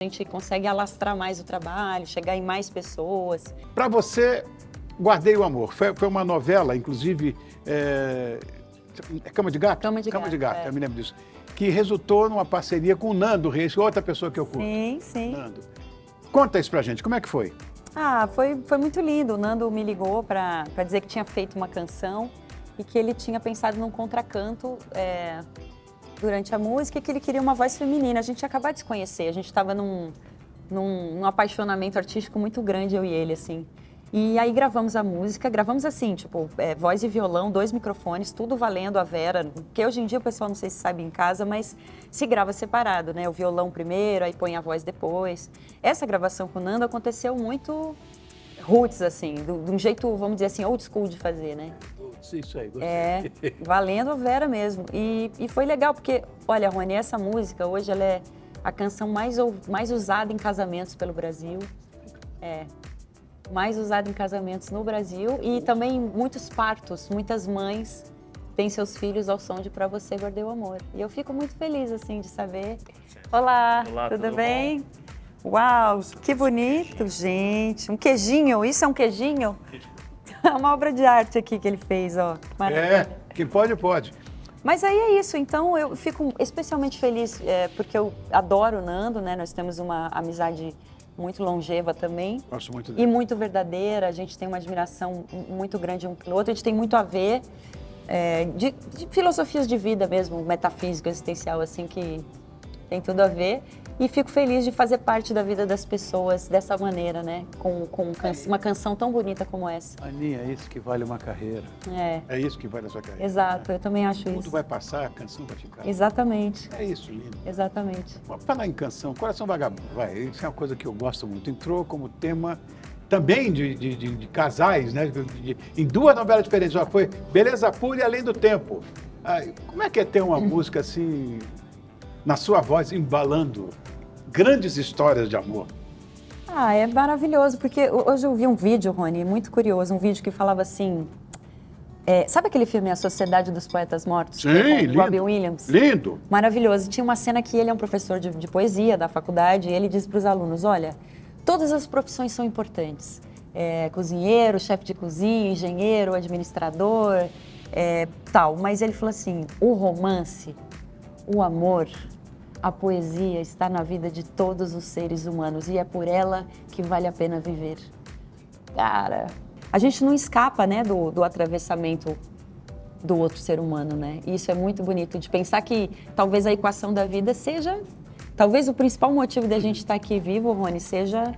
A gente consegue alastrar mais o trabalho, chegar em mais pessoas. Para você, Guardei o Amor, foi uma novela, inclusive, Cama de Gato? Cama de Gato, eu me lembro disso. Que resultou numa parceria com o Nando Reis, outra pessoa que eu curto. Sim, sim. Nando. Conta isso pra gente, como é que foi? Ah, foi muito lindo. O Nando me ligou para dizer que tinha feito uma canção e que ele tinha pensado num contracanto durante a música e que ele queria uma voz feminina. A gente tinha acabado de se conhecer, a gente estava num apaixonamento artístico muito grande, eu e ele, assim. E aí gravamos a música, gravamos assim, tipo, voz e violão, 2 microfones, tudo valendo a Vera, porque hoje em dia o pessoal não sei se sabe em casa, mas se grava separado, né? O violão primeiro, aí põe a voz depois. Essa gravação com o Nando aconteceu muito roots, assim, de um jeito, vamos dizer assim, old school de fazer, né? Isso aí, gostei. Valendo a Vera mesmo. E foi legal, porque, olha, Rony, essa música hoje ela é a canção mais usada em casamentos pelo Brasil. Mais usada em casamentos no Brasil e também muitos partos, muitas mães têm seus filhos ao som de Pra Você Guardei o Amor. E eu fico muito feliz, assim, de saber. Olá, tudo bem? Bom? Uau, que bonito, gente. Um queijinho, isso é um queijinho? É uma obra de arte aqui que ele fez, ó. Maravilha. Quem pode, pode. Mas aí é isso, então eu fico especialmente feliz porque eu adoro o Nando, né? Nós temos uma amizade muito longeva também. Gosto muito dele. E muito verdadeira, a gente tem uma admiração muito grande um pelo outro, a gente tem muito a ver de filosofias de vida mesmo, metafísica, existencial, assim, que tem tudo a ver. E fico feliz de fazer parte da vida das pessoas dessa maneira, né? Com uma canção tão bonita como essa. Aninha, é isso que vale uma carreira. É isso que vale a sua carreira. Exato, eu também acho isso. Tudo vai passar, a canção vai ficar. Exatamente. É isso, lindo. Exatamente. Falar em canção, Coração Vagabundo, isso é uma coisa que eu gosto muito. Entrou como tema também de casais, né? Em 2 novelas diferentes. Já foi Beleza Pura e Além do Tempo. Como é que é ter uma música assim, na sua voz, embalando grandes histórias de amor? É maravilhoso, porque hoje eu vi um vídeo, Rony, muito curioso, um vídeo que falava assim... sabe aquele filme A Sociedade dos Poetas Mortos? Sim, com lindo. Robin Williams? Lindo. Maravilhoso. Tinha uma cena que ele é um professor de poesia da faculdade e ele diz para os alunos, olha, todas as profissões são importantes. Cozinheiro, chefe de cozinha, engenheiro, administrador, tal. Mas ele falou assim, o romance, o amor, a poesia está na vida de todos os seres humanos e é por ela que vale a pena viver. Cara, a gente não escapa, né, do atravessamento do outro ser humano, né? E isso é muito bonito, de pensar que talvez a equação da vida seja... Talvez o principal motivo da gente estar aqui vivo, Rony, seja...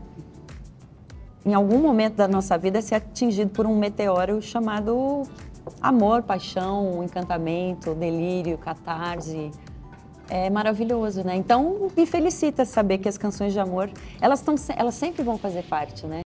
Em algum momento da nossa vida, ser atingido por um meteoro chamado amor, paixão, encantamento, delírio, catarse... É maravilhoso, né? Então, me felicita saber que as canções de amor, elas sempre vão fazer parte, né?